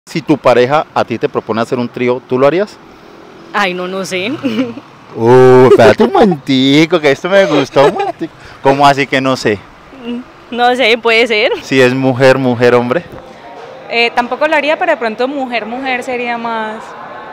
Si tu pareja a ti te propone hacer un trío, ¿tú lo harías? Ay, no, no sé. Espérate un momentico, que esto me gustó un momentico. ¿Cómo así que no sé? No sé, puede ser. Si es mujer, mujer, hombre. Tampoco lo haría, pero de pronto mujer, mujer sería más.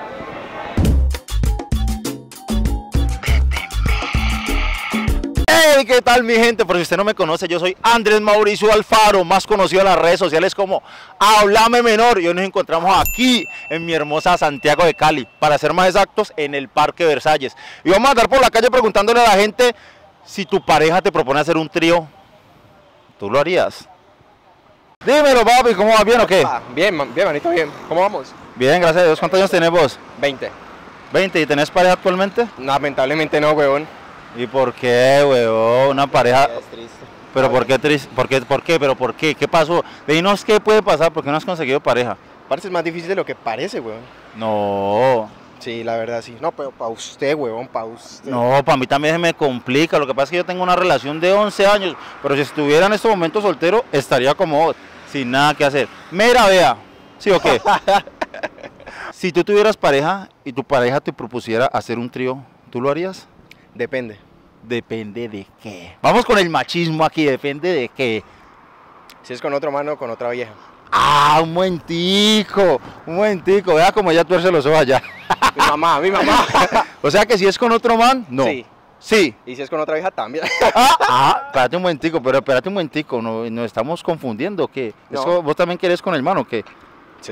Hey, ¿qué tal mi gente? Por si usted no me conoce, yo soy Andrés Mauricio Alfaro, más conocido en las redes sociales como Háblame Menor. Y hoy nos encontramos aquí en mi hermosa Santiago de Cali, para ser más exactos, en el Parque Versalles. Y vamos a andar por la calle preguntándole a la gente si tu pareja te propone hacer un trío, ¿tú lo harías? Dímelo, papi, ¿cómo vas? ¿Bien o qué? Bien, manito, bien. ¿Cómo vamos? Bien, gracias a Dios. ¿Cuántos años tenés vos? 20. 20. ¿Y tenés pareja actualmente? Lamentablemente no, huevón. ¿Y por qué, weón? Una pareja... Es triste. ¿Pero por qué triste? ¿Por qué? ¿Pero por qué? ¿Qué pasó? Dinos qué puede pasar, ¿por qué no has conseguido pareja? Parece más difícil de lo que parece, huevón. No, Sí, la verdad, sí. No, pero para usted, huevón, para usted. no, para mí también se me complica. Lo que pasa es que yo tengo una relación de 11 años, pero si estuviera en este momento soltero, estaría como vos, sin nada que hacer. Mira, vea, ¿sí o qué? Si tú tuvieras pareja y tu pareja te propusiera hacer un trío, ¿tú lo harías? Depende. Depende de qué. Vamos con el machismo aquí, depende de qué. Si es con otro mano o con otra vieja. Ah, un momentico, vea como ella tuerce los ojos allá. Mi mamá. O sea que si es con otro man, no. Sí. Sí. Y si es con otra vieja, también. Espérate un momentico, nos estamos confundiendo, ¿qué? No. ¿Eso vos también querés con el man o qué? Sí.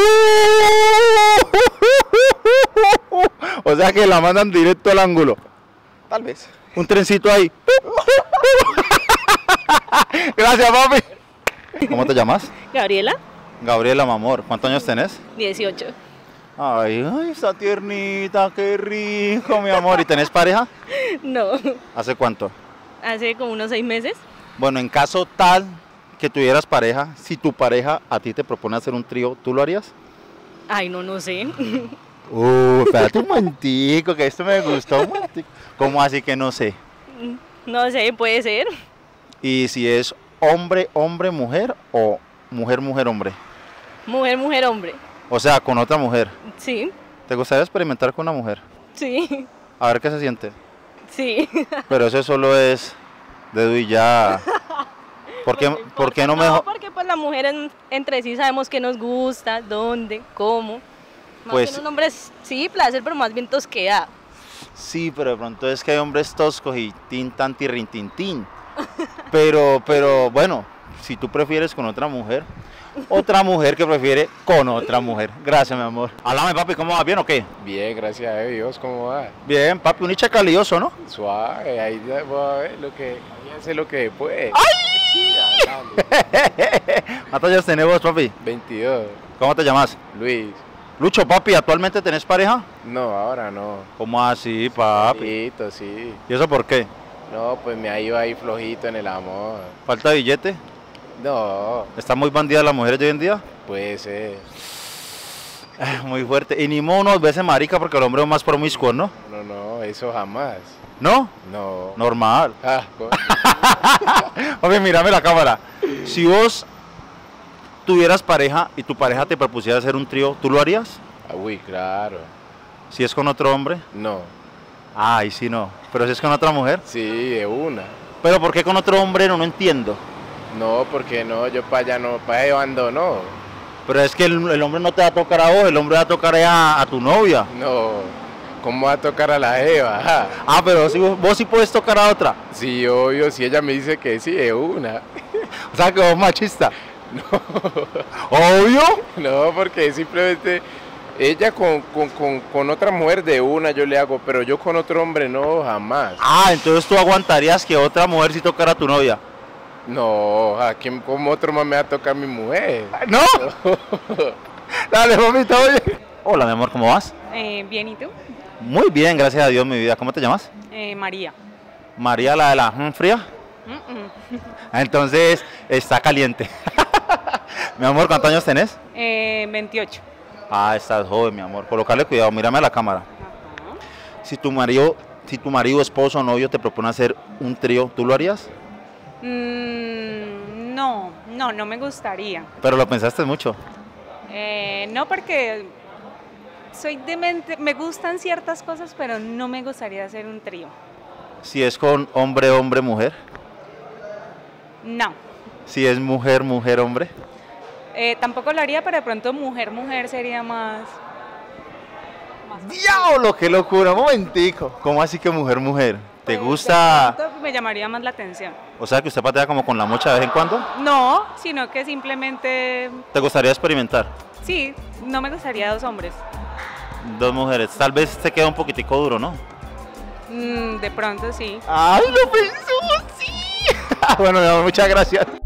O sea que la mandan directo al ángulo. Tal vez. Un trencito ahí. Gracias, papi. ¿Cómo te llamas? Gabriela, Gabriela, mi amor. ¿Cuántos años tenés? 18. Ay, está tiernita, qué rico, mi amor. ¿Y tenés pareja? No, ¿Hace cuánto? hace como unos 6 meses. Bueno, en caso tal que tuvieras pareja, si tu pareja a ti te propone hacer un trío, ¿tú lo harías? Ay, no, no sé. Espérate un momentico, que esto me gustó un momentico. ¿Cómo así que no sé? No sé, puede ser. ¿Y si es hombre, hombre, mujer o mujer, mujer, hombre? Mujer, mujer, hombre. O sea, con otra mujer. Sí, ¿Te gustaría experimentar con una mujer? sí, A ver qué se siente. sí. Pero eso solo es dedo y ya. ¿Por qué no mejor? Porque pues la mujer entre sí sabemos qué nos gusta, dónde, cómo. Más Pues- bien un hombre sí, placer, pero más bien tosqueda. Sí, pero de pronto es que hay hombres toscos y tin, tan, tirrin, tin, tin. Pero bueno, si tú prefieres con otra mujer que prefiere con otra mujer. Gracias, mi amor. Háblame, papi, ¿cómo va? ¿Bien o qué? Bien, gracias a Dios. ¿Cómo va? Bien, papi, un hincha calioso, ¿no? Suave. Ahí voy a ver lo que... Ahí hace lo que puede. ¿Cuántos años tenés vos, papi? 22. ¿Cómo te llamas? Luis. Lucho, papi, ¿actualmente tenés pareja? No, ahora no. ¿Cómo así, papi? Flojito, sí. ¿Y eso por qué? No, pues me ha ido ahí flojito en el amor. ¿Falta de billete? No, ¿Está muy bandida las mujeres de hoy en día? puede ser. Muy fuerte. Y ni modo nos veces marica porque el hombre es más promiscuo, ¿no? No, eso jamás. ¿No? No. Normal. Ah, Papi, mírame la cámara. Si vos tuvieras pareja y tu pareja te propusiera hacer un trío, ¿tú lo harías? uy, claro. Si es con otro hombre. No. Ay, sí, no. Pero si es con otra mujer. Sí, de una. Pero ¿por qué con otro hombre? No entiendo. No, porque no, yo para allá no, para allá ando, no. Pero es que el hombre no te va a tocar a vos, el hombre va a tocar a tu novia. No. ¿Cómo va a tocar a la Eva? Ah, Ah, pero si vos sí puedes tocar a otra. sí, obvio, si ella me dice que sí, de una. O sea que vos machista. Obvio. No, porque simplemente ella con otra mujer de una yo le hago, pero yo con otro hombre no, jamás. Ah, entonces tú aguantarías que otra mujer sí tocara a tu novia. No, ¿a quién como otro más me va a tocar mi mujer? ¿No? Dale, mamita, oye. Hola, mi amor, ¿cómo vas? Bien, ¿y tú? Muy bien, gracias a Dios, mi vida. ¿Cómo te llamas? María. María, la de la fría. Entonces, está caliente. Mi amor, ¿cuántos años tenés? 28. Ah, estás joven, mi amor. Colocarle cuidado, mírame a la cámara. Si tu marido, esposo o novio te propone hacer un trío, ¿tú lo harías? No me gustaría. Pero lo pensaste mucho. No, porque soy de mente, me gustan ciertas cosas, pero no me gustaría hacer un trío. Si es con hombre, hombre, mujer. No. Si es mujer, mujer, hombre. Tampoco lo haría, pero de pronto mujer, mujer sería más... ¡Diablo! ¡Qué locura! Un momentico. ¿Cómo así que mujer, mujer? ¿Te Pues, gusta? de pronto me llamaría más la atención. O sea, que usted patea como con la mocha de vez en cuando. No, sino que simplemente, ¿Te gustaría experimentar? sí, no me gustaría dos hombres. Dos mujeres. Tal vez te queda un poquitico duro, ¿no? De pronto sí. ¡Ay, lo pensó! ¡Sí! Bueno, mi amor, muchas gracias.